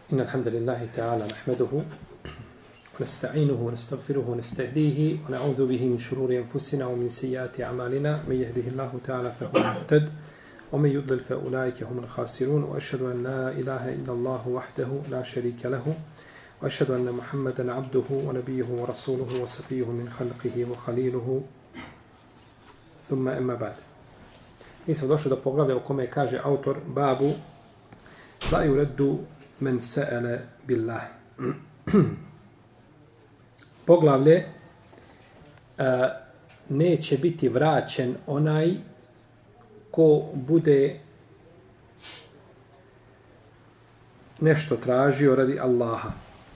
إن الحمد لله تعالى نحمده ونستعينه ونستغفره ونستهديه ونعوذ به من شرور أنفسنا ومن سيئات أعمالنا من يهده الله تعالى فهو المهتد ومن يضلل فأولئك هم الخاسرون وأشهد أن لا إله إلا الله وحده لا شريك له وأشهد أن محمدا عبده ونبيه ورسوله وصفيه من خلقه وخليله ثم أما بعد. Mi smo došli do poglavlja u kome kaže autor babu la yuraddu men sa'ala billah. Poglavlje neće biti vraćen onaj ko bude nešto tražio radi Allaha.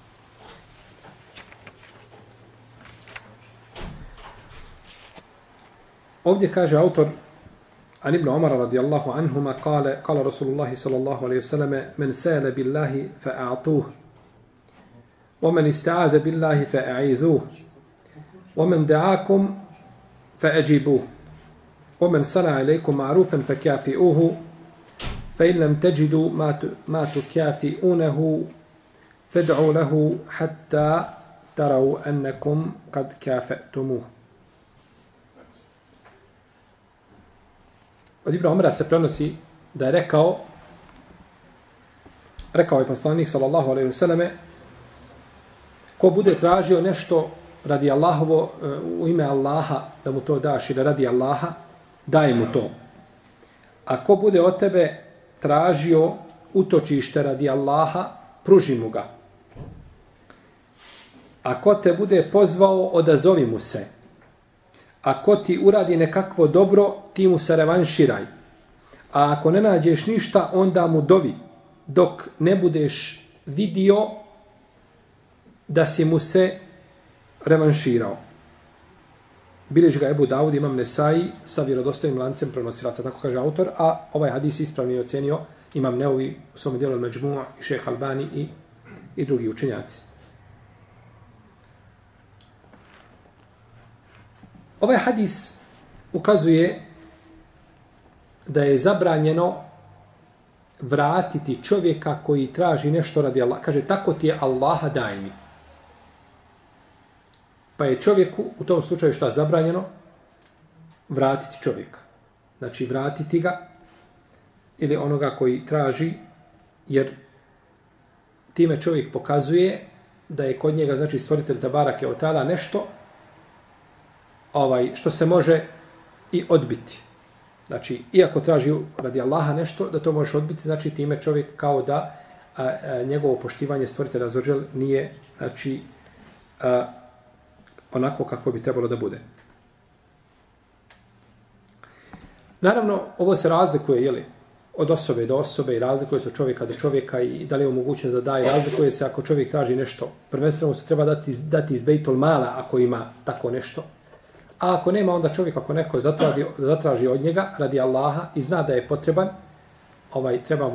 Ovdje kaže autor عن ابن عمر رضي الله عنهما قال رسول الله صلى الله عليه وسلم من سأل بالله فأعطوه ومن استعاذ بالله فأعيذوه ومن دعاكم فأجيبوه ومن صنع إليكم معروفا فكافئوه فإن لم تجدوا ما تكافئونه فادعوا له حتى تروا أنكم قد كافأتموه. Od Ibn Umara se prenosi da je rekao je poslanik sallallahu alejhi ve selleme, ko bude tražio nešto radi Allahovo u ime Allaha da mu to daš ili radi Allaha, daj mu to. A ko bude od tebe tražio utočište radi Allaha, pruži mu ga. A ko te bude pozvao, odazovi mu se. A ko ti uradi nekakvo dobro, ti mu se revanširaj. A ako ne nađeš ništa, onda mu dovi, dok ne budeš vidio da si mu se revanširao. Bilježi ga Ebu Davud, Imam Nesai, sa vjerodostojnim lancem prenosilaca, tako kaže autor, a ovaj hadis ispravno je ocenio Imam Neovi u svom dijelu Al-Međmu' i Šejh Albani i drugi učenjaci. Ovaj hadis ukazuje da je zabranjeno vratiti čovjeka koji traži nešto radi Allaha. Kaže, tako ti je Allaha, daj mi. Pa je čovjeku u tom slučaju što je zabranjeno? Vratiti čovjeka. Znači, vratiti ga ili onoga koji traži, jer time čovjek pokazuje da je kod njega, znači, stvoritelj Tebarake od Teala nešto što se može i odbiti. Znači, iako traži radi Allaha nešto, da to možeš odbiti, znači time čovjek kao da njegovo poštivanje stvoritelja Azzawajal nije, znači, onako kako bi trebalo da bude. Naravno, ovo se razlikuje, od osobe do osobe i razlikuje se od čovjeka do čovjeka i da li je mogućnost da daje, razlikuje se ako čovjek traži nešto. Prvenstveno se treba dati iz Bejtul Mala ako ima tako nešto. A ako nema, onda čovjek, ako neko zatraži od njega radi Allaha i zna da je potreban, trebamo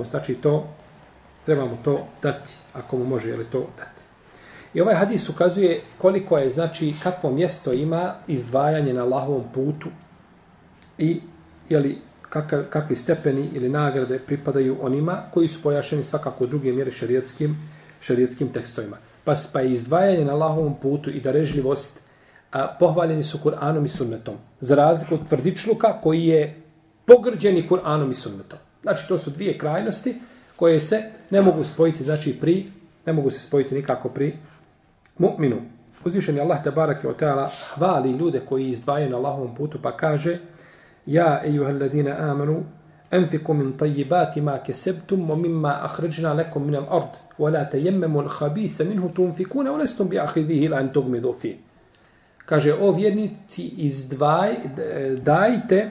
to dati, ako mu može to dati. I ovaj hadis ukazuje koliko je, znači, kakvo mjesto ima izdvajanje na Allahovom putu i kakvi stepeni ili nagrade pripadaju onima koji su pojašeni svakako u druge mjere šerijetskim tekstovima. Pa je izdvajanje na Allahovom putu i darežljivost pohvaljeni su Kur'anom i sunnetom. Za razliku od tvrdičluka koji je pogrđeni Kur'anom i sunnetom. Znači, to su dvije krajnosti koje se ne mogu spojiti, znači ne mogu se spojiti nikako pri mu'minu. Uzvišeni Allah Tebarake od Teala hvali ljude koji izdvajaju na Allahovom putu, pa kaže: Ja, ejuhallazina amanu, anfiku min tajibati ma kesebtum, wa mimma akhrađna lekom min al-ard, wa la tajemmemu al-khabitha minhu tunfikuna, wa lestum bi ahidihi ila an tugmidu fi. Kaže, o vjernici, dajte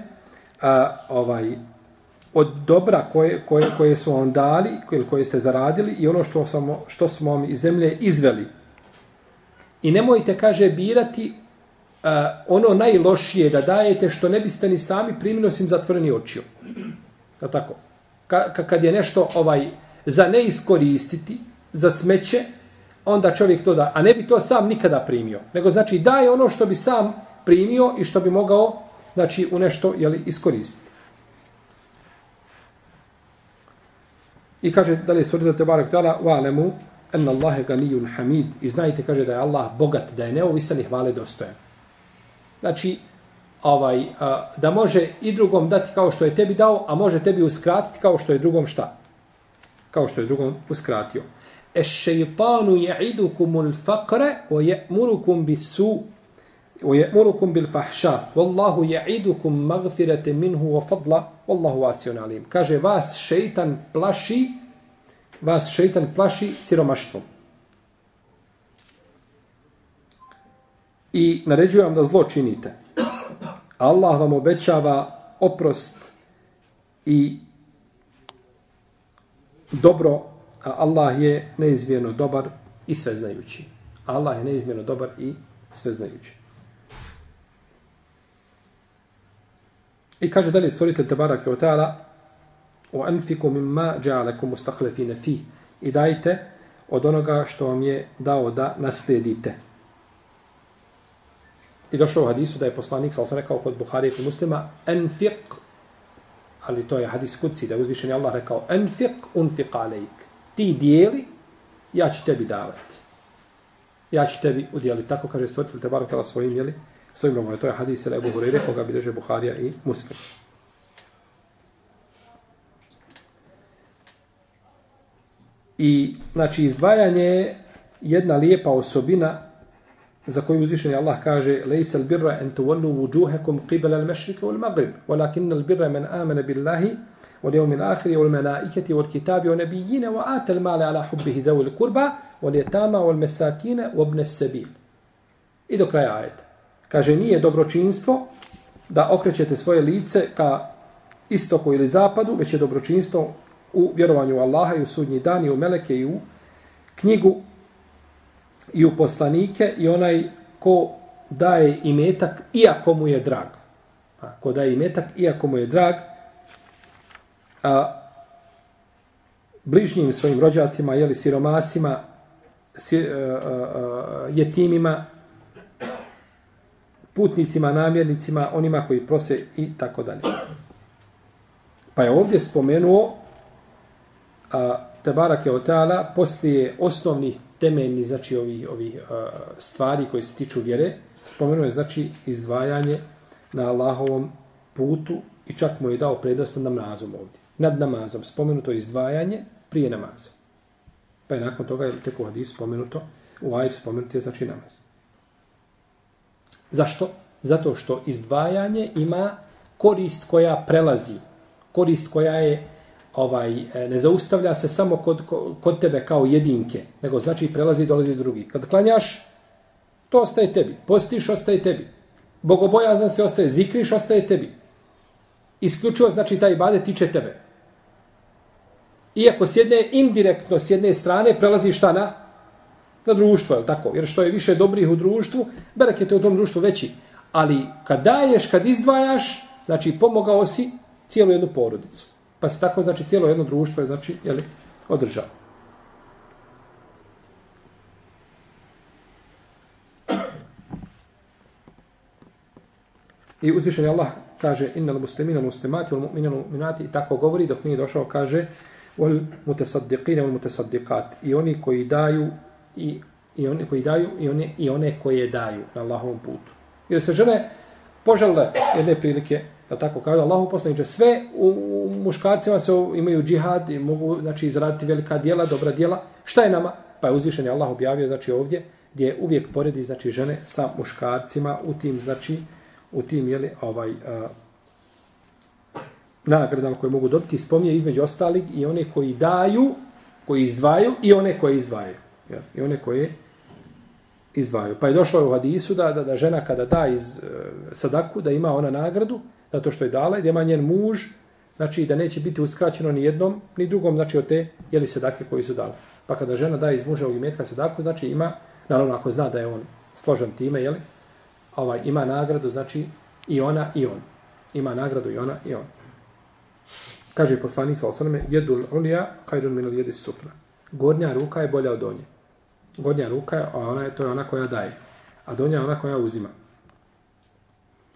od dobra koje smo vam dali, koje ste zaradili i ono što smo vam iz zemlje izveli. I nemojte, kaže, birati ono najlošije da dajete što ne biste ni sami primili osim zatvoreni očiju. Tako? Kad je nešto za ne iskoristiti, za smeće, onda čovjek to da, a ne bi to sam nikada primio. Nego, znači, daje ono što bi sam primio i što bi mogao, znači, u nešto iskoristiti. I kaže, da li je stvoritelj Tebarek Teala, wa'lemu enna Allahe ganijun hamid. I znajte, kaže, da je Allah bogat, da je neovisan i hvale dostojan. Znači, da može i drugom dati kao što je tebi dao, a može tebi uskratiti kao što je drugom šta? Kao što je drugom uskratio. Eš-šeitanu ja'idukumul faqre o je'murukum bisu o je'murukum bil fahša wallahu ja'idukum magfirete minhu wa fadla wallahu vasiun alim. Kaže, vas šeitan plaši siromaštvom. I naređuje vam da zlo činite. Allah vam obećava oprost i dobro, a Allah je neizmjerno dobar i sveznajući. Allah je neizmjerno dobar i sveznajući. I kaže dalje stvoritelj Tebarake ve Teala o anfiku mimma ja'alakum mustakhlifina fi, i dajte od onoga što vam je dao da naslijedite. I došlo u hadisu da je poslanik, sam rekao kod Buharije i Muslima, anfiq, ali to je hadis kudsi, da je uzvišeni Allah rekao, anfiq unfiq alejk. Ti dijeli, ja ću tebi davati. Ja ću tebi udjeliti. Tako kaže stvoritelj Tebarek Teala svojim, jeli? Svojim romom. To je hadis ili Ebu Hureyre, koga bilježe Buharija i Muslim. I, znači, izdvajanje je jedna lijepa osobina za koju uzvišeni Allah kaže lejsa albirra en tuvallu vujuhakum qibala al-mashriq wal-maghrib walakin albirra man amana billahi wal yawmil akhir wal malaikati wal kitabi wan nabiyyin wa ata al-mala ala hubbihi dhawi al-qurba wal yatama wal masakin wa ibn as-sabil. I do kraja ajeta. Kaže, nije dobročinstvo da okrećete svoje lice ka istoku ili zapadu, već je dobročinstvo u vjerovanju u Allaha i u sudnji dan i u meleke i u knjigu i u poslanike i onaj ko daje imetak iako mu je drag. Ko daje imetak iako mu je drag, bližnjim svojim rođacima, jeli, siromasima, jetimima, putnicima, namjernicima, onima koji prose i tako dalje. Pa je ovdje spomenuo Tebarake ve Teala poslije osnovnih temeljnih, znači ovih stvari koji se tiču vjere, spomenuo je znači izdvajanje na Allahovom putu i čak mu je dao prednost nad namazom ovdje. Nad namazom spomenuto izdvajanje prije namaza. Pa je nakon toga tek u hadisu spomenuto, u ajetu spomenuto je znači namaz. Zašto? Zato što izdvajanje ima korist koja prelazi, korist koja je ne zaustavlja se samo kod tebe kao jedinke, nego znači prelazi i dolazi drugi. Kad klanjaš, to ostaje tebi. Postiš, ostaje tebi. Bogobojazan se ostaje, zikriš, ostaje tebi. Isključivo, znači, taj ibadet tiče tebe. Iako indirektno s jedne strane prelazi šta na društvo, je li tako? Jer što je više dobrih u društvu, bereket je u tom društvu veći. Ali kad daješ, kad izdvajaš, znači pomogao si cijelu jednu porodicu. Pa se tako, znači, cijelo jedno društvo je, znači, jeli, održao. I uzvišeni Allah kaže innal muslimina muslimati wal mu'minina mu'minati, i tako govori dok nije došao, kaže wal mutasaddiqina wal mutasaddiqat, i oni koji daju i oni koji daju i one koje daju na Allahovom putu. Jer se žene požele jedne prilike, da tako kaže Allahu poslaniče, sve u muškarcima se imaju džihad i mogu, znači, izraditi velika djela, dobra djela. Šta je nama? Pa je uzvišeni Allah objavio, znači, ovdje gdje uvijek poredi, znači, žene sa muškarcima u tim, znači, u tim, jeli, nagradama koje mogu dobiti, spominje između ostalih i one koji daju, koji izdvajaju i one koje izdvajaju. I one koje izdvajaju. Pa je došlo u hadisu da žena kada da iz sadaku, da ima ona nagradu, zato što je dala i da ima njen muž, znači da neće biti uskraćeno ni jednom, ni drugom, znači od te, jeli, sadake koji su dali. Pa kada žena da iz muževog imetka sadaku, znači ima, naravno ako zna da je on složen time, jeli, ima nagradu, znači i ona i on. Ima nagradu i ona i on. Kaže poslanik sallallahu alejhi ve sellem, jedul ulja khairun min al-yadi sufla. Gornja ruka je bolja od donje. Gornja ruka je, to je ona koja daje, a donja je ona koja uzima.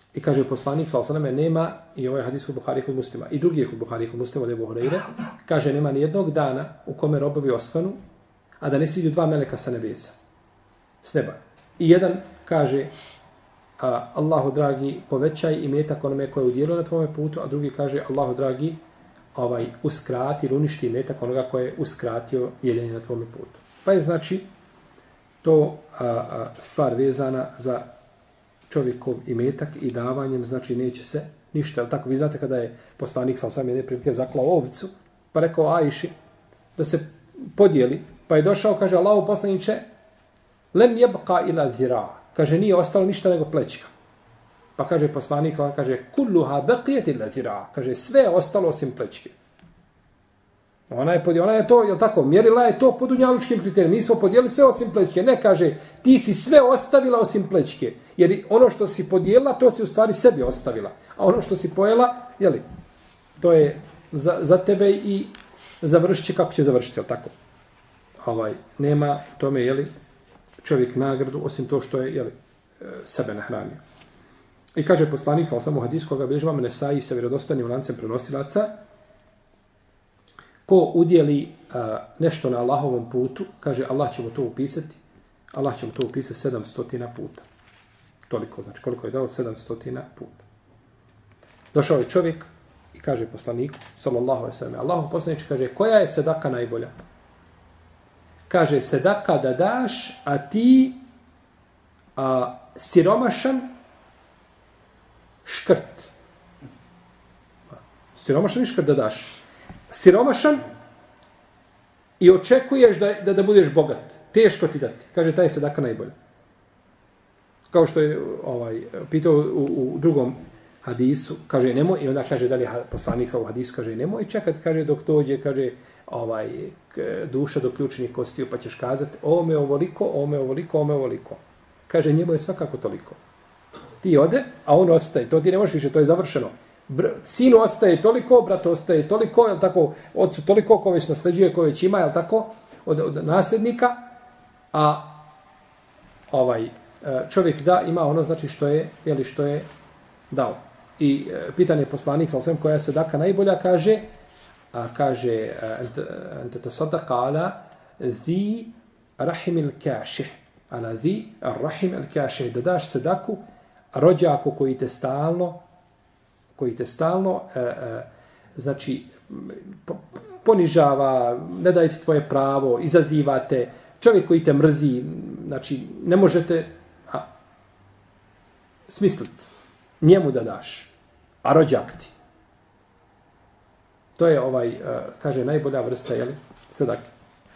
I kaže poslanik, s.a.v. nema, i ovaj hadis kod Buhari kod Muslima, i drugi je kod Buhari kod Muslima od Ebu Hureyre, kaže nema ni jednog dana u kome robovi osvanu, a da ne siđu dva meleka sa nebesa, s neba. I jedan kaže, Allahu dragi, povećaj imetak onome koje je udjelio na tvome putu, a drugi kaže, Allahu dragi, uskrati ili uništi imetak onoga koje je uskratio dijeljenje na tvome putu. Pa je znači to stvar vezana za čovjekov imetak i davanjem, znači neće se ništa. Tako vi znate kada je poslanik sam jedne prilike zaklao ovcu, pa rekao Ajši da se podijeli, pa je došao, kaže Allahu poslaniče, lem jebqa ila zira, kaže nije ostalo ništa nego plećka. Pa kaže poslanik, kaže kulluha baqijet ila zira, kaže sve je ostalo osim plećke. Ona je to, jel tako, mjerila je to po dunjalučkim kriterijima. Mi smo podijelili sve osim plećke. Ne, kaže, ti si sve ostavila osim plećke. Jer ono što si podijelila, to si u stvari sebi ostavila. A ono što si pojela, jeli, to je za tebe i završit će kako će završiti, jel tako? Nema tome, jeli, čovjek nagradu, osim to što je, jeli, sebe nahranio. I kaže poslanik, sam u hadisu koga bilježi imam Nesai sa vjerodostojnim lancem prenosilaca, ko udjeli nešto na Allahovom putu, kaže Allah će mu to upisati, Allah će mu to upisati 700 puta. Toliko, znači koliko je dao 700 puta. Došao je čovjek i kaže poslaniku, sallallahu alejhi ve sellem, Allahu poslanici kaže, koja je sedaka najbolja? Kaže, sedaka da daš, a ti siromašan škrt. Siromašan škrt da daš. Siromašan i očekuješ da budeš bogat. Teško ti dati. Kaže, taj je sedaka najbolja. Kao što je pitao u drugom hadisu, kaže, nemoj, i onda kaže, da li je poslanik sa u hadisu, kaže, nemoj čekati, kaže, dok dođe, kaže, duša do ključnih kostiju, pa ćeš kazati, ovo me ovoliko. Kaže, njemu je svakako toliko. Ti ode, a on ostaje. To ti ne možeš više, to je završeno. Sinu ostaje toliko, brat ostaje toliko, je li tako, ocu toliko ko već nasljeđuje, ko već ima, je li tako, od nasljednika, a čovjek da ima ono, znači što je dao. I pitanje poslanik, sam koja je sedaka najbolja, kaže, ente tasadaka ala zi rahim il kaših, ala zi rahim il kaših, da daš sedaku rođaku koji te stalno znači ponižava, ne daje ti tvoje pravo, izazivate, čovjek koji te mrzi, znači ne možete smisliti njemu da daš, a rođak ti. To je kaže, najbolja vrsta, jel, sedake.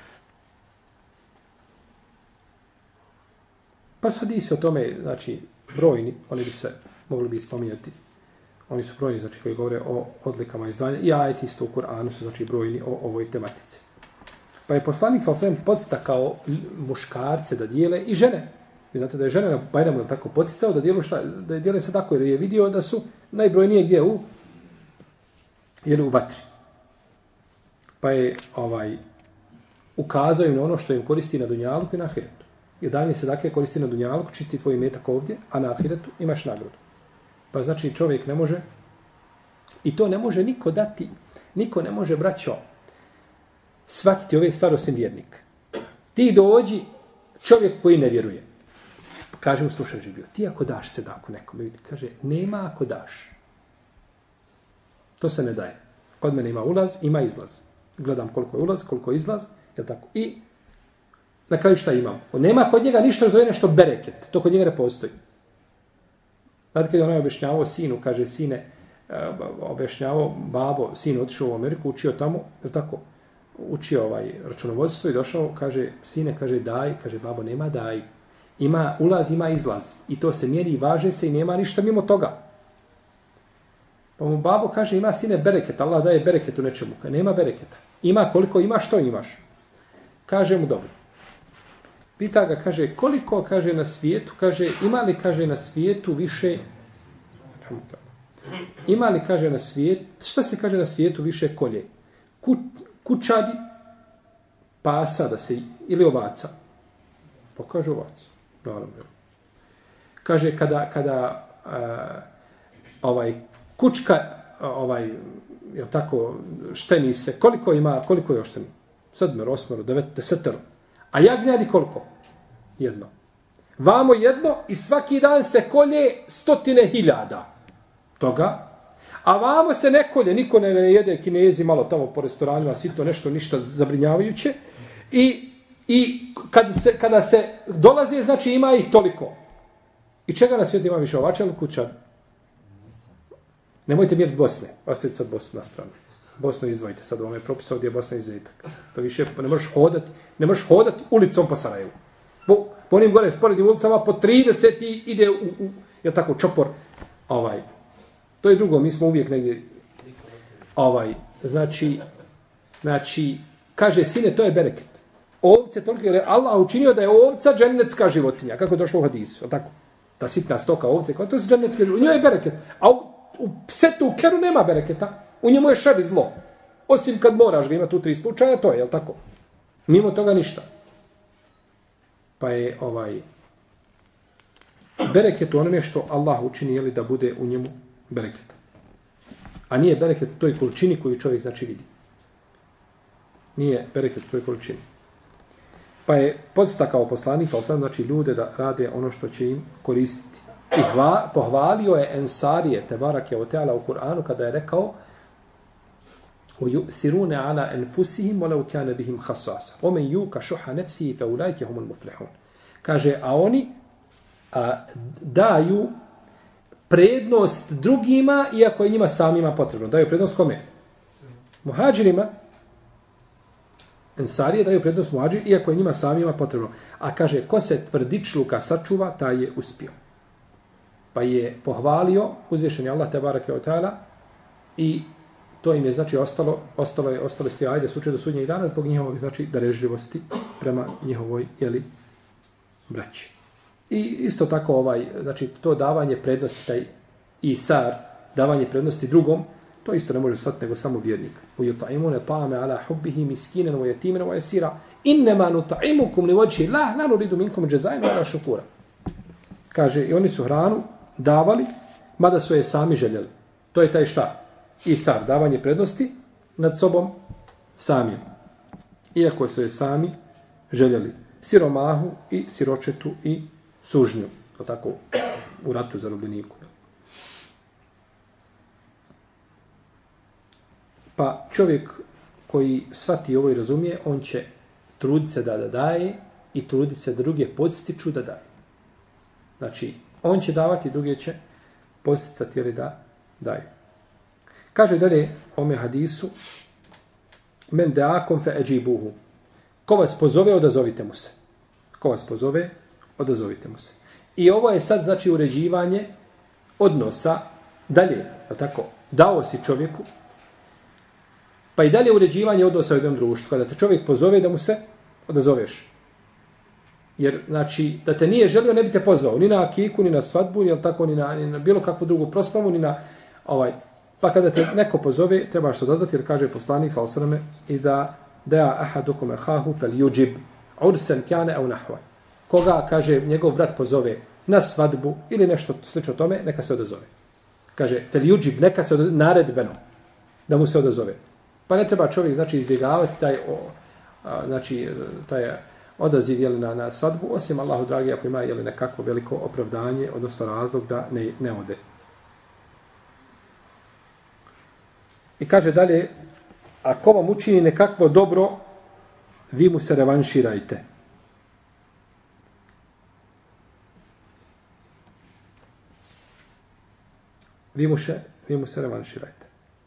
Pa su hadisi o tome, znači, brojni, oni bi se mogli bi spominjati. Oni su brojni, znači, koji govore o odlikama izdvajanja. I ajeti isto u Kur'anu su, znači, brojni o ovoj tematici. Pa je poslanik sa svem podstakao muškarce da dijele i žene. Vi znate da je žena na Bajramu tako podsticao da dijele se tako, jer je vidio da su najbrojnije gdje u vatri. Pa je ukazao im na ono što im koristi na dunjaluku i na ahiretu. I dalje se dakle koristi na dunjaluku, čisti tvoj imetak ovdje, a na ahiretu imaš nagradu. Pa znači čovjek ne može, i to ne može niko dati, niko ne može, braćo, shvatiti ove stvari osim vjernik. Ti dođi čovjek koji ne vjeruje. Kaže mu, slušaj živio, ti ako daš sedaku nekome, kaže, nema ako daš. To se ne daje. Kod mene ima ulaz, ima izlaz. Gledam koliko je ulaz, koliko je izlaz, je tako. I na kraju šta imam? Nema kod njega ništa zove nešto bereket. To kod njega ne postoji. Znate kada je onaj objašnjavao sinu, kaže sine, objašnjavao babo, sin otišao u Ameriku, učio tamo, je tako, učio računovodstvo i došao, kaže sine, kaže daj, kaže babo nema daj. Ima ulaz, ima izlaz. I to se mjeri i važe se i nema ništa mimo toga. Pa mu babo kaže, ima sine bereket, Allah daje bereket u nečemu. Nema bereketa. Ima koliko ima, što imaš. Kaže mu, dobro. Pita ga, kaže, koliko, kaže, na svijetu, kaže, ima li, kaže, na svijetu više, ima li, kaže, na svijetu, šta se kaže na svijetu više kolje? Kučadi, pasa da se, ili ovaca? Pa kaže ovaca. Naravno. Kaže, kada kučka, jel tako, šteni se, koliko je ošteni? 7, 8, 9, 10. A jagnjadi koliko? Jedno. Vamo jedno i svaki dan se kolje 100.000 toga, a vamo se ne kolje, niko ne jede, Kinezi malo tamo po restoranima, sitno nešto, ništa zabrinjavajuće. I kada se dolaze, znači ima ih toliko. I čega na svijetu ima više, ovača ili kućad? Nemojte mjeriti Bosne, ostavite sad Bosnu na stranu. Bosnu izdvojite, sad vam je propisao gdje je Bosna izuzetak. To više ne možeš hodati ulicom po Sarajevu. Po onim gore sporednim ulicama po 30 ide je tako, čopor. To je drugo, mi smo uvijek negdje znači kaže sine, to je bereket. Ovce toliko, jer je Allah učinio da je ovca džennetska životinja, kako je došlo u hadisu, tako? Ta sitna stoka ovce, to su džennetske životinje, u njoj je bereket. A u psetu, u keru nema bereketa, u njemu je šer i zlo. Osim kad moraš ga, ima tu 3 slučaja, to je, jel tako? Mimo toga ništa. Pa je bereket u onome što Allah učini, jeli, da bude u njemu bereket. A nije bereket u toj količini koju čovjek znači vidi. Nije bereket u toj količini. Pa je podstakao poslanik, znači ljude da rade ono što će im koristiti. I pohvalio je Ensarije, Tebarake o Teala u Kur'anu, kada je rekao وَيُؤْثِرُونَ عَلَى أَنفُسِهِمْ وَلَوْ كَانَ بِهِمْ خَصَاصًا وَمَنْ يُوكَ شُحَّ نَفْسِهِ فَأُولَٰئِكَ هُمُ الْمُفْلِحُونَ. Kaže, a oni daju prednost drugima, iako je njima samima potrebno. Daju prednost kome? Muhađirima. Ensarije daju prednost muhađirima, iako je njima samima potrebno. A kaže, ko se tvrdičluka sačuva, taj je uspio. Pa je pohvalio uzvišeni Allah tebareke ve taala i to im je znači ostalo ste ajde suče do sudnjeg dana zbog njihovog znači darežljivosti prema njihovoj braći. I isto tako znači to davanje prednosti, taj isar, davanje prednosti drugom, to isto ne može shvatiti nego samo vjernik. Yut'imuna ta'ama ala hubbihi miskinan wa yatiman wa yasira inma nut'imukum liwajhi Allah la nuridu minkum jazaa'a wala shukura. Kaže, i oni su hranu davali, mada su je sami željeli. To je taj šta? Isar, davanje prednosti nad sobom samim. Iako su je sami željeli. Siromahu i siročetu i sužnju. To tako u ratu zarobljeniku. Pa čovjek koji shvati ovo i razumije, on će truditi se da daje i truditi se da druge podstiču da daje. Znači, on će davati, druge će posticati da daju. Kaže dalje ome hadisu, men da'akum fe eđibuhu. Ko vas pozove, odazovite mu se. Ko vas pozove, odazovite mu se. I ovo je sad, znači, uređivanje odnosa dalje, tako, dao si čovjeku, pa i dalje uređivanje odnosa u jednom društvu. Kada te čovjek pozove, da mu se odazoveš. Jer, znači, da te nije želio, ne bi te pozvao. Ni na akiku, ni na svadbu, jel tako, ni na bilo kakvu drugu proslavu, ni na Pa kada te neko pozove, trebaš se odazvati, jer kaže poslanik, sallallahu alejhi ve sellem, i da ahadukum ahahu falyujib ursan kana aw nahwa. Koga, kaže, njegov brat pozove na svadbu ili nešto slično tome, neka se odazove. Kaže, falyujib, neka se odazove, naredbeno, da mu se odazove. Pa ne treba čovjek, znači, izbjegavati taj odaziv na svadbu, osim Allahu dragi, ako ima nekakvo veliko opravdanje, odnosno razlog da ne ode. I kaže dalje, ako vam učini nekakvo dobro, vi mu se revanširajte. Vi mu se revanširajte.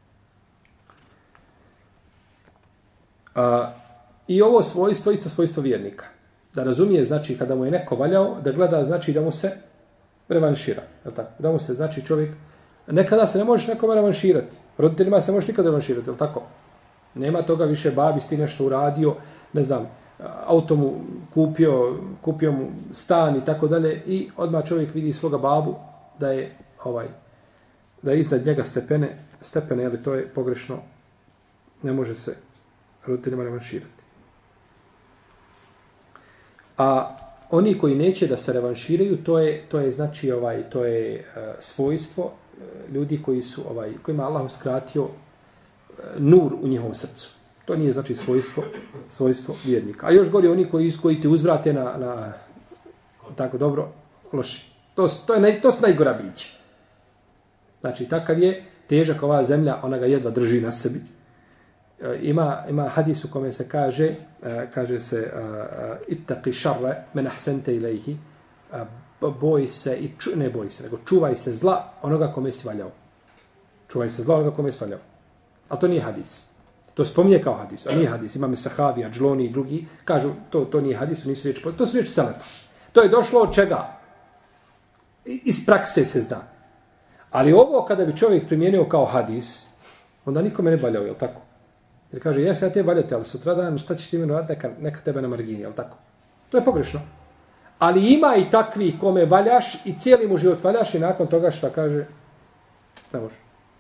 I ovo svojstvo, isto svojstvo vjernika. Da razumije, znači, kada mu je neko valjao, da gleda, znači, da mu se revanšira. Da mu se, znači, čovjek, nekada se ne možeš nekome revanširati. Roditeljima se možeš nikada revanširati, je li tako? Nema toga više, babi si ti nešto uradio, ne znam, auto mu kupio mu stan i tako dalje i odmah čovjek vidi svoga babu da je iznad njega stepene, ali to je pogrešno, ne može se roditeljima revanširati. A oni koji neće da se revanširaju, to je znači to je svojstvo ljudi koji su kojima Allah uskratio nur u njihovom srcu. To nije znači svojstvo vjernika. A još gori oni koji ti uzvrate na tako dobro, loši. To su najgora bića. Znači, takav je težak ova zemlja, ona ga jedva drži na sebi. Ima hadis u kome se kaže se ittaqi šarre men ahsente ilaihi, boj se, ne boj se, nego čuvaj se zla onoga kome si valjao. Čuvaj se zla onoga kome si valjao. Ali to nije hadis. To spominje kao hadis, a nije hadis. Imame Sahavi, Adžloni i drugi, kažu to nije hadis, to su riječi selefa. To je došlo od čega? Iz prakse se zna. Ali ovo kada bi čovjek primijenio kao hadis, onda nikome ne valjao, je li tako? Jer kaže, ja te valjate, ali sutradan šta ćeš ti meni raditi, neka tebe na margini, je li tako? To je pogrešno. Ali ima i takvi kome valjaš i cijeli mu život valjaš i nakon toga šta kaže, ne može.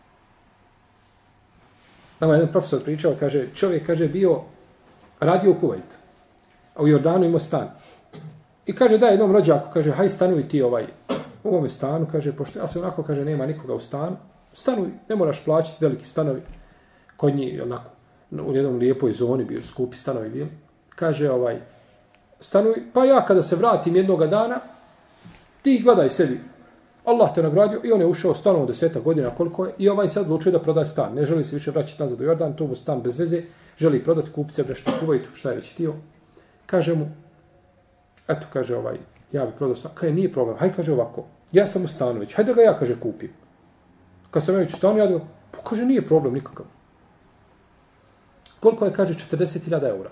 Nama jedan profesor pričao, kaže, čovjek bio radio u Kuvajtu, a u Jordanu imao stan. I kaže, da jednom rođaku, kaže, haj stanuj ti u ovome stanu, kaže, pošto ja se onako, kaže, nema nikoga u stanu, stanuj, ne moraš plaćati veliki stanovi. Kod njih, onako, u jednom lijepoj zoni, bio skupi stanovi bili. Kaže, stanuj, pa ja kada se vratim jednoga dana, ti gledaj sebi. Allah te nagradio i on je ušao stanovo 10 godina koliko je i sad odlučio da prodaje stan. Ne želi se više vraćati nazad u Jordan, to mu stan bez veze, želi prodati kupce nešto u Kuvajtu, šta je već htio. Kaže mu, eto, kaže ja bi prodao stan. Kaže, nije problem, hajde, kaže ovako, ja sam u stanu već, hajde da ga ja, kaže, kupim. Kad sam već u stanu, ja kaže, nije problem nikakav. Koliko je, kaže, 40.000 eura.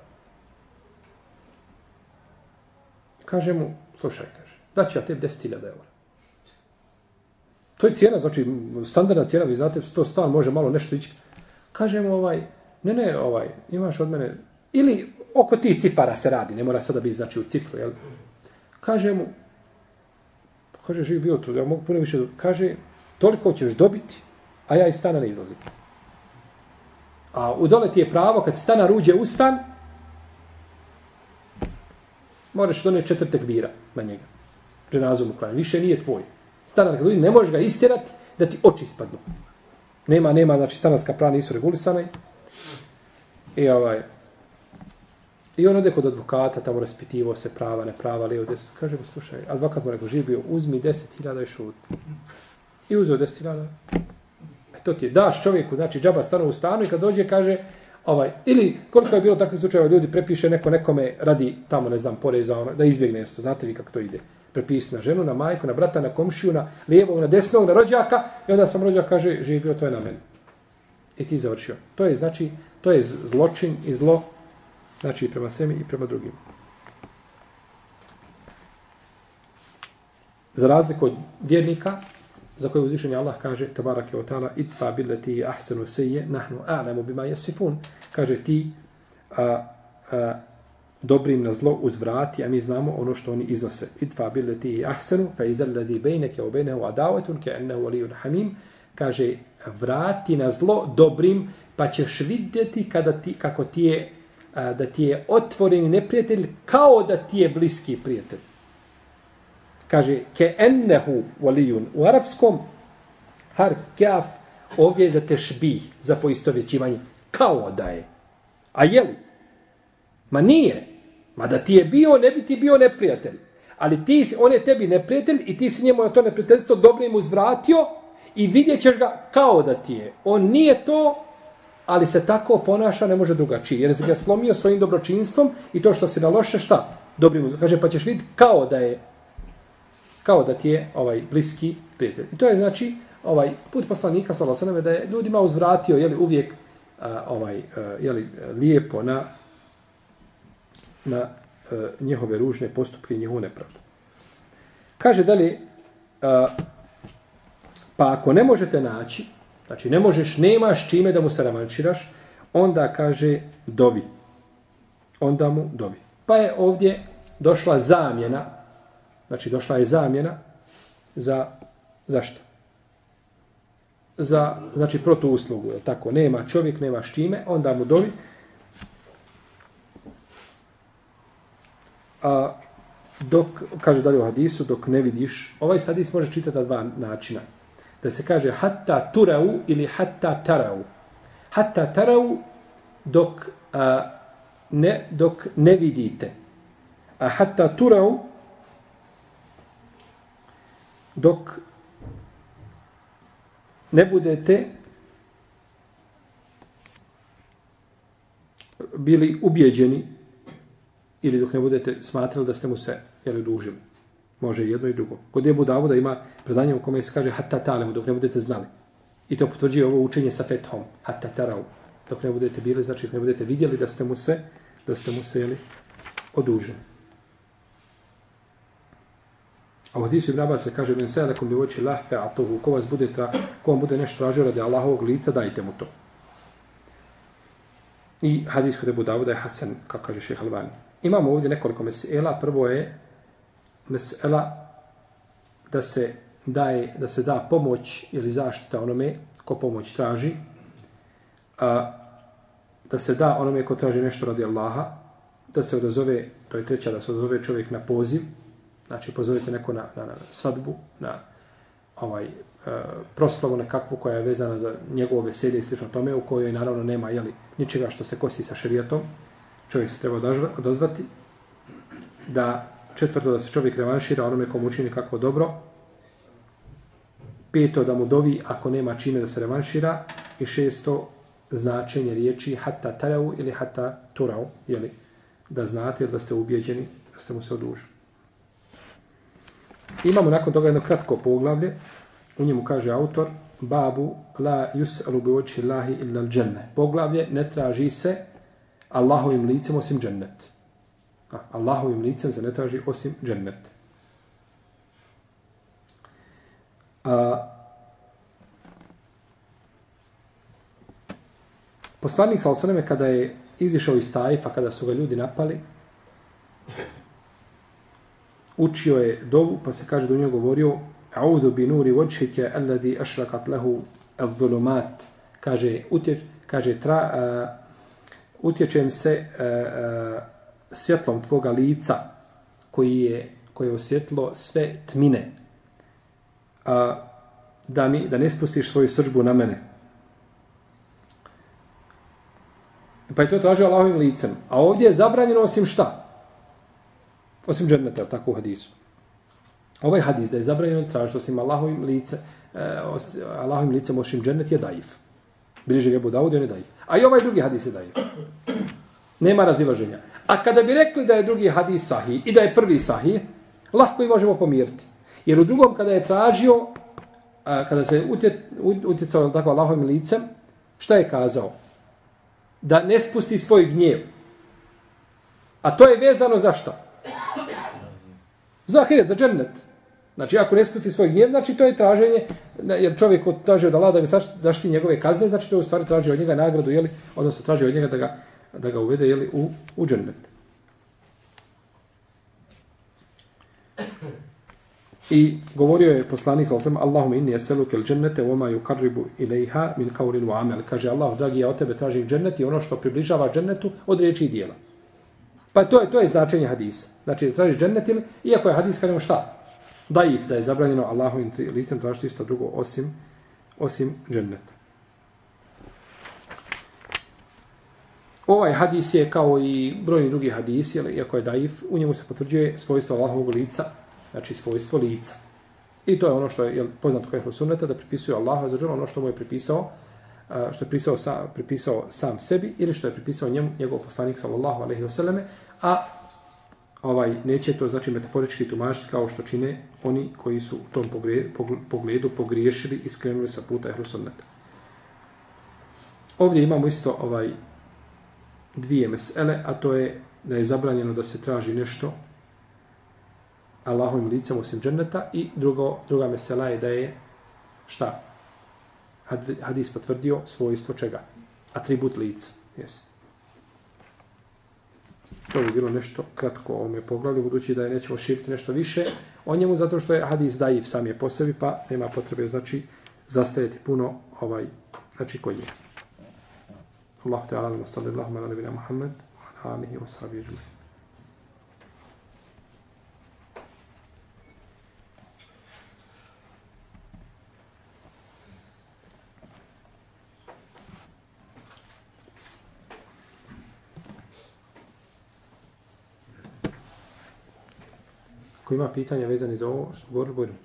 Kaže mu, slušaj, kaže, daću ja tebi 10.000 eura. To je cijena, znači, standardna cijena, vi znate, to stan može malo nešto ići. Kaže mu, ne, imaš od mene, ili oko tih cifara se radi, ne mora sada biti, znači, u cifru, jel? Kaže mu, kaže, živ bio to, ja mogu puno više, kaže, toliko ćeš dobiti, a ja iz stana ne izlazim. A u dole ti je pravo, kad stanar uđe u stan, moraš donijeti 4 tekbira na njega. Dženazu mu klanjati. Više nije tvoj. Stanar kad uđe, ne možeš ga istjerati da ti oči ispadnu. Nema, znači stanarska prava nisu regulisana. I on ode kod advokata, tamo raspitivo se prava, ne prava, lijevo, desno. Kaže mu, slušaj, advokat mu rekao, živio, uzmi 10.000 i šuti. I uzeo 10.000. To ti je, daš čovjeku, znači džaba stanu u stanu i kad dođe kaže, ili koliko je bilo takvih slučajeva, ljudi prepiše nekome radi tamo, ne znam, poreza, da izbjegne nešto, znate vi kako to ide. Prepisi na ženu, na majku, na brata, na komšiju, na lijevog, na desnog, na rođaka i onda sam rođak kaže, živio, to je na meni. I ti završio. To je, znači, to je zločin i zlo, znači i prema sebi i prema drugim. Za razliku od vjernika, za koje uzvišenje Allah kaže, tabarake wa ta'ala, idfa billati ahsanu sayyi nahnu a'lamu bima yasifun. Kaže ti dobrim na zlo uzvrati, a mi znamo ono što oni iznose. Idfa billati ahsanu fa idal ladhi baynaka wa baynahu adawatun ka'annahu waliyyun hamim. Kaže vrati na zlo dobrim, pa ćeš vidjeti kako ti je da ti je otvoreni neprijatelj kao da ti je bliski prijatelj. Kaže, ke ennehu walijun. U arapskom harf kaf ovdje je za tešbih, za poistovjećivanje. Kao da je. A je li? Ma nije. Ma da ti je bio, ne bi ti bio neprijatelj. Ali on je tebi neprijatelj i ti si njemu na to neprijateljstvo dobrim uzvratio i vidjet ćeš ga kao da ti je. On nije to, ali se tako ponaša, ne može drugačije. Jer se ga slomio svojim dobročinstvom i to što se na loše, šta? Dobrim uzvratio. Kaže, pa ćeš vidjeti kao da ti je bliski prijatelj. I to je znači put poslanika sallallahu alejhi ve sellem da je ljudima uzvratio uvijek lijepo na njihove ružne postupke i njihovu nepravdu. Kaže dalje, pa ako ne možete naći, znači nemaš čime da mu se revanširaš, onda kaže dovi. Onda mu dovi. Pa je ovdje došla zamjena. Znači, došla je zamjena zašto? Znači, protuuslugu, je li tako? Nema čovjek, nemaš čime, onda mu dovi. dok, kaže dalje u hadisu, dok ne vidiš, ovaj hadis može čitati na dva načina. Da se kaže hatta turau ili hatta tarau. Hatta tarau dok ne vidite. A hatta turau dok ne budete bili ubijeđeni ili dok ne budete smatrali da ste mu se odužili. Može i jedno i drugo. Kod Ebu Davuda ima predanje u kome se kaže hatta talemu, dok ne budete znali. I to potvrđuje ovo učenje sa fethom. Hatta tarau. Dok ne budete bili, znači ne budete vidjeli da ste mu se odužili. A u hadisu Ibn Abbas se kaže men sa'alakum bi wajhi Allah fa'atuhu. Ko vam bude nešto tražio radi Allahovog lica, dajte mu to. I hadis kod Ebu Davuda je hasan, kako kaže šejh Albani. Imamo ovdje nekoliko mesela. Prvo je mesela da se da pomoć ili zaštita onome ko pomoć traži, da se da onome ko traži nešto radi Allaha, da se odazove, to je treća, da se odazove čovjek na poziv, znači pozovete neko na svadbu, na proslavu nekakvu koja je vezana za njegovo veselje i slično tome, u kojoj naravno nema ničega što se kosi sa šerijatom, čovjek se treba odazvati, da četvrto, da se čovjek revanšira onome komu učini kako dobro, peto, da mu dovi ako nema čime da se revanšira, i šesto, značenje riječi hatta tarau ili hatta turau, da znate ili da ste ubijeđeni, da ste mu se odužili. Imamo nakon toga jedno kratko poglavlje, u njemu kaže autor, babu la yus'alu bi wajhi Allahi illa al-dženne. Poglavlje, ne traži se Allahovim licem osim džennet. Allahovim licem se ne traži osim džennet. Poslanik sallallahu alejhi ve sellem kada je izišao iz Tajfa, kada su ga ljudi napali, učio je dovu, pa se kaže do njega govorio a'udhu bi nuri wajhika alladhi ashraqat lahu adh-dhulumat. Utječem se svjetlom tvoga lica koji je osvjetlo sve tmine, da ne spustiš svoju srdžbu na mene. Pa je to tražio Allahovim licem. A ovdje je zabranjeno osim šta? Osim dženneta, tako u hadisu. Ovaj hadis da je zabranjeno tražiti osim Allahovim licem osim džennet je daif. Bliže ga Ebu Davud, on je daif. A i ovaj drugi hadis je daif. Nema razilaženja. A kada bi rekli da je drugi hadis sahih i da je prvi sahih, lahko i možemo pomiriti. Jer u drugom kada je tražio, kada se utjecao tako Allahovim licem, šta je kazao? Da ne spusti svoj gnjev. A to je vezano za šta? Za ahiret, za džennet. Znači, ako ne spusti svoj gnjev, znači to je traženje, jer čovjek traži od Allaha da ga zaštiti njegove kazne, znači to je u stvari traži od njega nagradu, odnosno traži od njega da ga uvede u džennet. I govorio je poslanik Allahumma inni es'aluke al-džennete wa ma yuqarribu ilayha min qawlin wa amal. Kaže Allah, dragi, ja od tebe tražim džennet i ono što približava džennetu od riječi i djela. Pa to je značenje hadisa. Znači, da tražiš džennet ili, iako je hadis kažemo šta? Daif, da je zabranjeno Allahovim licem tražiti isto drugo osim dženneta. Ovaj hadis je kao i brojni drugi hadisi, iako je daif, u njemu se potvrđuje svojstvo Allahovog lica, znači svojstvo lica. I to je ono što je poznato kao sunneta, da pripisuje Allahu za ono što mu je pripisao, pripisao sam sebi ili što je pripisao njegov poslanik sallallahu alejhi ve selleme, a neće to znači metaforički tumačiti kao što čine oni koji su u tom pogledu pogriješili i skrenuli sa puta ehlu sunneta. Ovdje imamo isto dvije mesele, a to je da je zabranjeno da se traži nešto Allahovim licem osim dženneta, i druga mesela je da je šta? Hadis potvrdio svojstvo čega? Atribut lica. Yes. To bi bilo nešto kratko o ovome poglavlju, budući da je nećemo širiti nešto više o njemu, zato što je hadis daif sam je po sebi, pa nema potrebe, znači, zastajati puno znači, kod njega. Allahu te alamu, sallallahu ala nabina Muhammed, wa ala alihi wa sahbihi ajma'in. Ko ima pitanja vezani za ovo što govorili, budemo.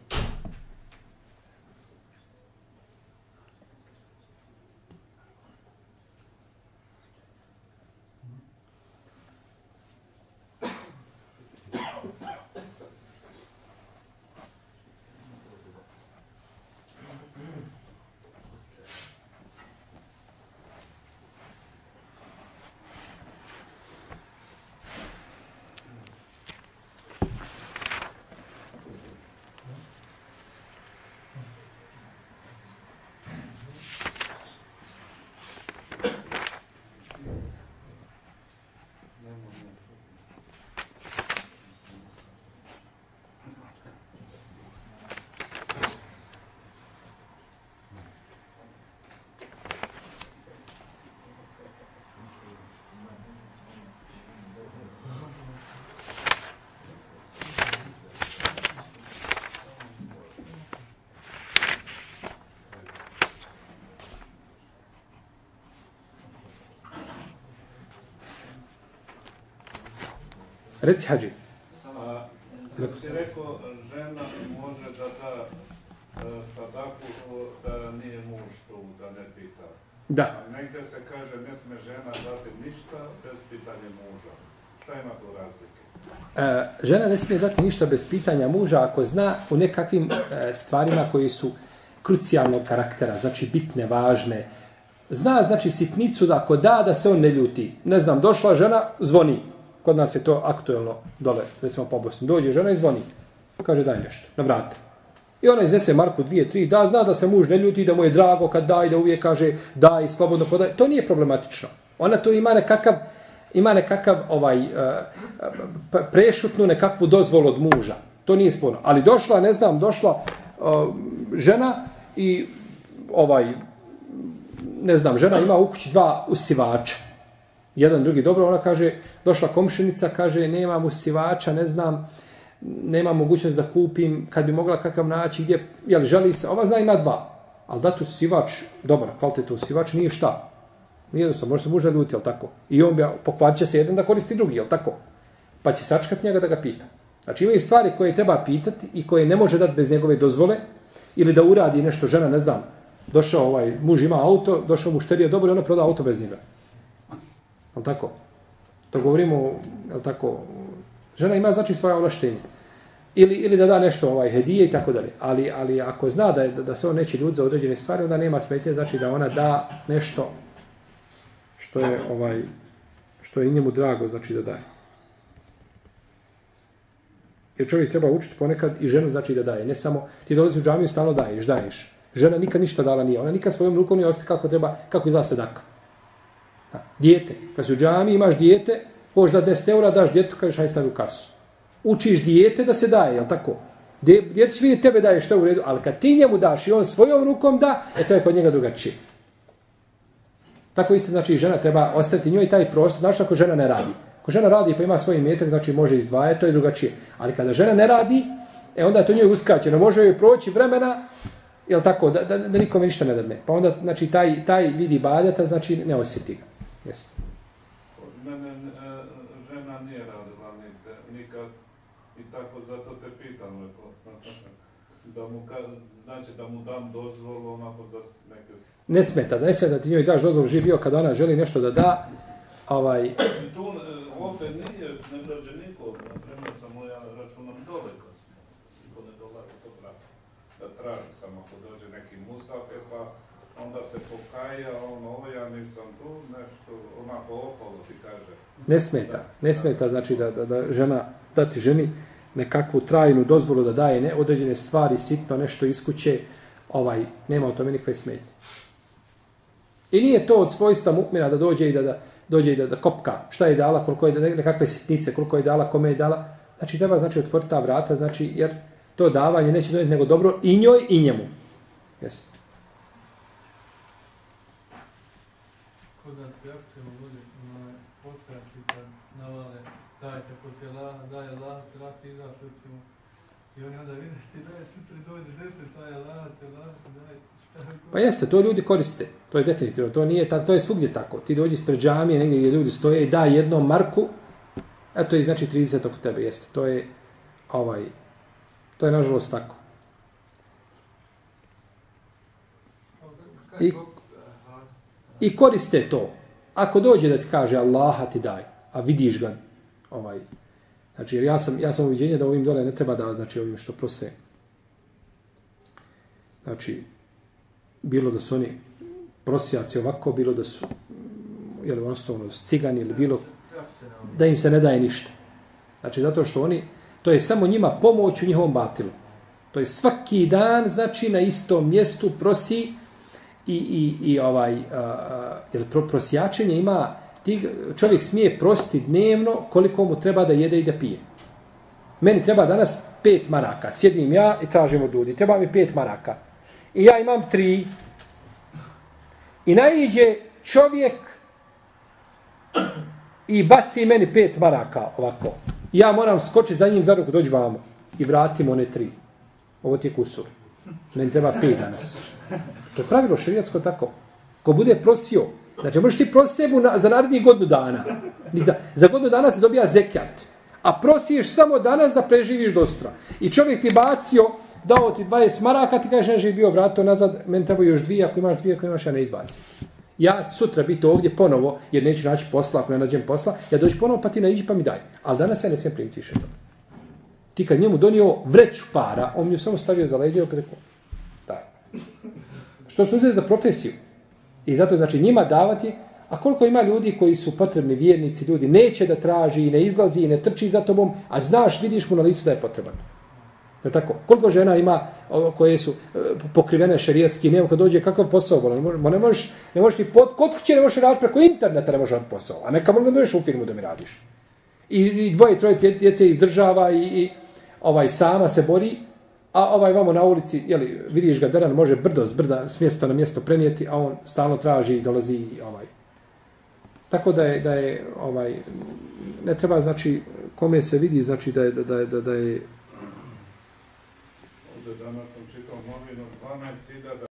Reci, Hadži. Si rekao, žena može da da sadaku da nije muž tu, da ne pita. Da. A negdje se kaže, ne sme žena dati ništa bez pitanja muža. Šta ima tu razlike? Žena ne smije dati ništa bez pitanja muža ako zna u nekakvim stvarima koji su krucijalnog karaktera, znači bitne, važne. Zna, znači, sitnicu da ako da se on ne ljuti. Ne znam, došla žena, zvoni. Kod nas je to aktuelno dole, recimo po Bosni. Dođe žena i zvoni. Kaže, daj nešto, na vrata. I ona iznese marku 2, 3, da, zna da se muž ne ljuti, da mu je drago kad daj, da uvijek kaže daj, slobodno podaj. To nije problematično. Ona to ima nekakav prešutnu nekakvu dozvolu od muža. To nije sporno. Ali došla, ne znam, žena i ne znam, žena ima u kući 2 usivača. Jedan, drugi, dobro, ona kaže, došla komšinica, kaže, nemam usivača, ne znam, nemam mogućnost da kupim, kad bi mogla kakav naći, gdje, jel, želi se, ova zna ima 2, ali dati usivač, dobar, kvalitetno usivač, nije šta. Nije jednostavno, može se muž ljuti, jel tako? I on pokvarit će se jedan da koristi drugi, jel tako? Pa će sačekati njega da ga pita. Znači, imaju stvari koje treba pitati i koje ne može dati bez njegove dozvole, ili da uradi nešto, žena, ne znam, došao muž ima auto, došao mušterija, dobro, i ona proda auto bez njega. Jel' tako? To govorimo, jel' tako, žena ima, znači, svoje ovlaštenje. Ili da da nešto, hedije i tako dalje. Ali ako zna da se on neće ljuditi za određene stvari, onda nema smetje, znači da ona da nešto što je i njemu drago, znači da daje. Jer čovjek treba učiti ponekad i ženu, znači da daje. Ne samo, ti dolazi u džamiju, stalno daješ. Žena nikad ništa dala nije. Ona nikad svojom rukom nije ostaje kako izgleda sedaka. Dijete. Kad si u džamiji, imaš dijete, možeš da 10 eura daš djetetu, kažeš hajde stavi u kasu. Učiš dijete da se daje, jel tako? Dijete će vidjeti tebe daje što je u redu, ali kad ti njemu daš i on svojom rukom da, to je kod njega drugačije. Tako isto, znači, žena treba ostaviti njoj taj prostor, znači ako žena ne radi. Ako žena radi pa ima svoj imetak, znači može izdvajati, to je drugačije. Ali kada žena ne radi, onda je to njoj uskaćeno, može joj proći vremena, jel tako, da nikome ništa ne dadne. Pa onda, znači, taj vidi ibadeta, znači, ne osjeti ga. Jesi. Mene žena nije radila nikad i tako zato te pitam. Znači da mu dam dozvolu onako za neke... Ne smeta ti njoj daš dozvolu, živio kada ona želi nešto da da. Tu ovdje nije, ne dođe niko, naprimjer samo ja računam dole kad niko ne dolazi to brata. Da traži samo ako dođe neki musafir pa onda se pokaja, ja nisam tu, nešto onako okolo ti kaže. Ne smeta znači da žena, dati ženi nekakvu trajnu dozvolu da daje određene stvari, sitno nešto iz kuće, nema o tome nikakve smetnje. I nije to od svojstva mu'mina da dođe i da kopka šta je dala, koliko je nekakve sitnice, koliko je dala, kome je dala. Znači treba otvoriti ta vrata, znači jer to davanje neće donijeti nego dobro i njoj i njemu. Jesi. Kod nas jaštimo ljudi, posraci kad navale, dajte kod je laha, daje laha, ti izaš recimo. I oni onda vide ti daje sutra dođe 10, daje laha, daje. Pa jeste, to ljudi koriste. To je definitivno, to nije tako, to je svugdje tako. Ti dođi ispred džamije, negdje gdje ljudi stoje i daj jednom marku, a to je znači 30 oko tebe, jeste. To je, To je nažalost tako. I koriste to. Ako dođe da ti kaže Allaha ti daj, a vidiš ga, znači jer ja sam uviđenje da ovim dole ne treba da, znači ovim što prose, znači bilo da su oni prosjaci ovako, bilo da su jednostavno cigani ili bilo da im se ne daje ništa. Znači zato što oni, to je samo njima pomoć u njihovom batilu. To je svaki dan, znači na istom mjestu prosi jer prosjačenje ima, čovjek smije prositi dnevno koliko mu treba da jede i da pije. Meni treba danas 5 maraka. Sjedim ja i tražim od ljudi. Treba mi 5 maraka. I ja imam 3. I naiđe čovjek i baci meni 5 maraka ovako. Ja moram skočiti za njim za ruku, dođi vamo i vratim one 3. Ovo ti je kusur. Meni treba 5 danas. To je pravilo šerijatsko tako. Ko bude prosio, znači možeš ti prositi sebu za narednih godinu dana. Za godinu dana se dobija zekijat. A prosiš samo danas da preživiš do sutra. I čovjek ti bacio, dao ti 20 maraka, ti kažeš ne živi bio, vratio nazad, meni treba još 2, ako imaš 2, ako imaš ja ne 20. Ja sutra biti ovdje ponovo, jer neću naći posla, ako ne nađem posla, ja dođu ponovo pa ti naiđi pa mi daj. Ali danas ja ne smijem primiti više toga. Ti kad njemu donio vreću para, on mi ju samo stavio za leđe i opet rekao, daj. Što su uzeli za profesiju? I zato znači njima davati, a koliko ima ljudi koji su potrebni vjernici, ljudi neće da traži i ne izlazi i ne trči za tobom, a znaš, vidiš mu na licu da je potreban. Je tako? Koliko žena ima koje su pokrivene šerijatski, nema kad dođe kakav posao, ne možeš ti kod kuće ne možeš raditi preko interneta, ne možeš raditi posao, a neka možda dođeš u firmu da mi radiš. I 2-3 djece izdržava i sama se bori, a vamo na ulici, vidiš ga deran, može brdo s brda, s mjesta na mjesto prenijeti, a on stalno traži i dolazi Tako da je ne treba, znači, kome se vidi, znači da je Ovdje danas sam čitao novinu 12.000